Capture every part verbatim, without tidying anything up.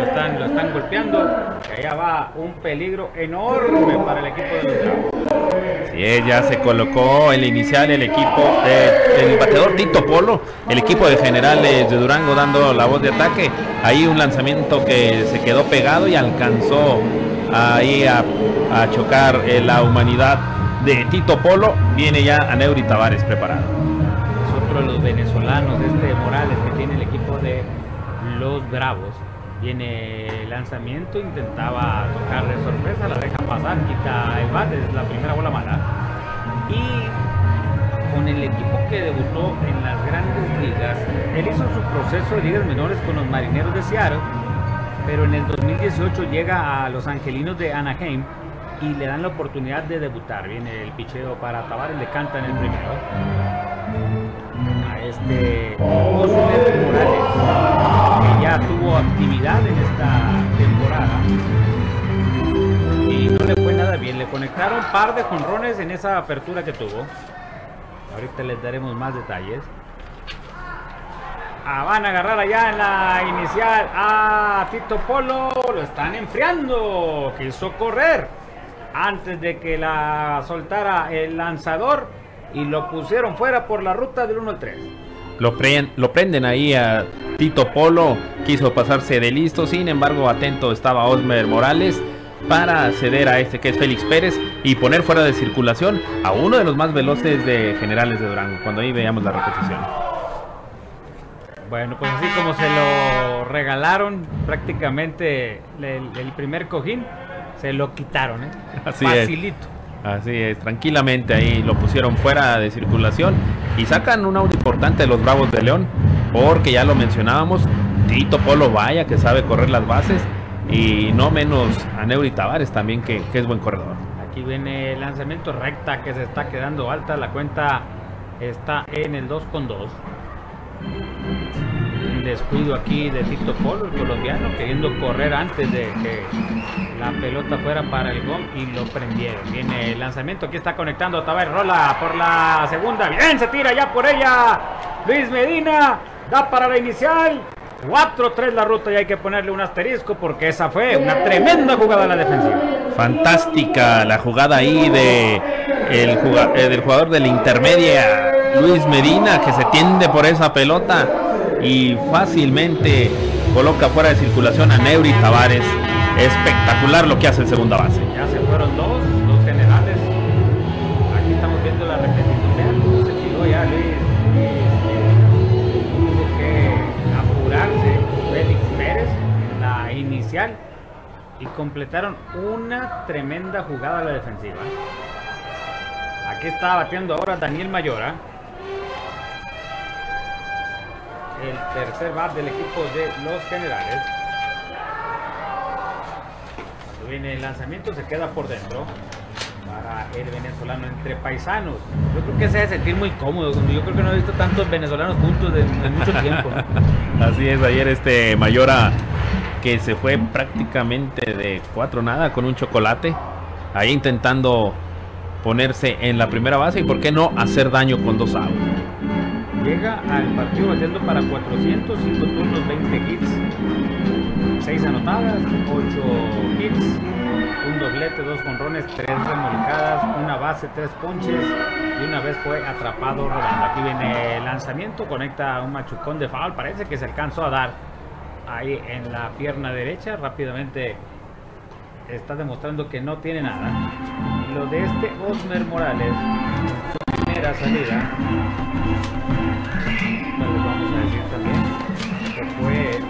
están, lo están golpeando. Y allá va un peligro enorme para el equipo de los Bravos. Sí, ya se colocó el inicial el equipo de, el bateador Tito Polo, el equipo de Generales de Durango dando la voz de ataque. Ahí un lanzamiento que se quedó pegado y alcanzó ahí a, a chocar en la humanidad de Tito Polo. Viene ya Aneuri Tavares preparado. Es otro de los venezolanos, este Morales, que tiene el equipo de los Bravos. Viene el lanzamiento, intentaba tocar de sorpresa, la deja pasar, quita el bate, es la primera bola mala. Y con el equipo que debutó en las grandes ligas, él hizo su proceso de ligas menores con los Marineros de Seattle, pero en el dos mil dieciocho llega a los Angelinos de Anaheim y le dan la oportunidad de debutar. Viene el picheo para Tavares, le cantan el primero a este Osmer Morales, que ya tuvo actividad en esta temporada y no le fue nada bien. Le conectaron un par de jonrones en esa apertura que tuvo. Ahorita les daremos más detalles. Ah, van a agarrar allá en la inicial a Tito Polo, lo están enfriando, quiso correr antes de que la soltara el lanzador y lo pusieron fuera por la ruta del uno al tres. Lo, pre lo prenden ahí a Tito Polo, quiso pasarse de listo, sin embargo atento estaba Osmer Morales para ceder a este que es Félix Pérez y poner fuera de circulación a uno de los más veloces de Generales de Durango, cuando ahí veíamos la repetición. Bueno, pues así como se lo regalaron prácticamente el, el primer cojín, se lo quitaron, ¿eh? Así Facilito. Es. Así es, tranquilamente ahí lo pusieron fuera de circulación y sacan un out importante de los Bravos de León, porque ya lo mencionábamos, Tito Polo vaya que sabe correr las bases y no menos Aneuri Tavares también que, que es buen corredor. Aquí viene el lanzamiento recta que se está quedando alta, la cuenta está en el dos con dos. Un descuido aquí de Tito Polo, el colombiano, queriendo correr antes de que la pelota fuera para el gol y lo prendieron. Viene el lanzamiento, aquí está conectando Tavares, rola por la segunda, bien, se tira ya por ella Luis Medina, da para la inicial, cuatro tres la ruta y hay que ponerle un asterisco porque esa fue una tremenda jugada en la defensiva. Fantástica la jugada ahí de el jugador, eh, del jugador de la intermedia Luis Medina, que se tiende por esa pelota y fácilmente coloca fuera de circulación a Aneuri Tavares. Espectacular lo que hace el segunda base. Ya se fueron dos, dos Generales. Aquí estamos viendo la repetición. Vean cómo se tiró ya Luis. Tuvo que apurarse Félix Pérez en la inicial y completaron una tremenda jugada a la defensiva. Aquí está bateando ahora Daniel Mayora, el tercer bat del equipo de los Generales. Cuando viene el lanzamiento se queda por dentro para el venezolano entre paisanos. Yo creo que se debe sentir muy cómodo. Yo creo que no he visto tantos venezolanos juntos de, de mucho tiempo, ¿no? Así es, ayer este Mayora que se fue prácticamente de cuatro nada con un chocolate, ahí intentando ponerse en la primera base y por qué no hacer daño con dos outs. Llega al partido batiendo para cuatrocientos, cinco turnos, veinte hits, seis anotadas, ocho hits, un doblete, dos jonrones, tres remolcadas, una base, tres ponches y una vez fue atrapado robando. Aquí viene el lanzamiento, conecta un machucón de foul, parece que se alcanzó a dar ahí en la pierna derecha, rápidamente está demostrando que no tiene nada. Lo de este Osmer Morales, su primera salida, bueno, vamos a decir también que fue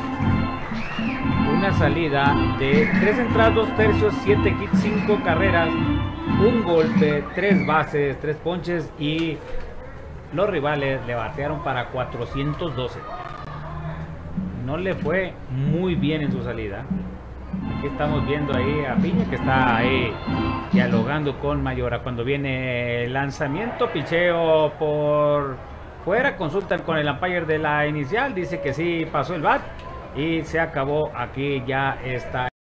una salida de tres entradas, dos tercios, siete hits, cinco carreras, un golpe, tres bases, tres ponches y los rivales le batearon para cuatrocientos doce. No le fue muy bien en su salida. Aquí estamos viendo ahí a Piña que está ahí dialogando con Mayora. Cuando viene el lanzamiento, picheo por fuera, consultan con el umpire de la inicial, dice que sí pasó el bat y se acabó. Aquí ya está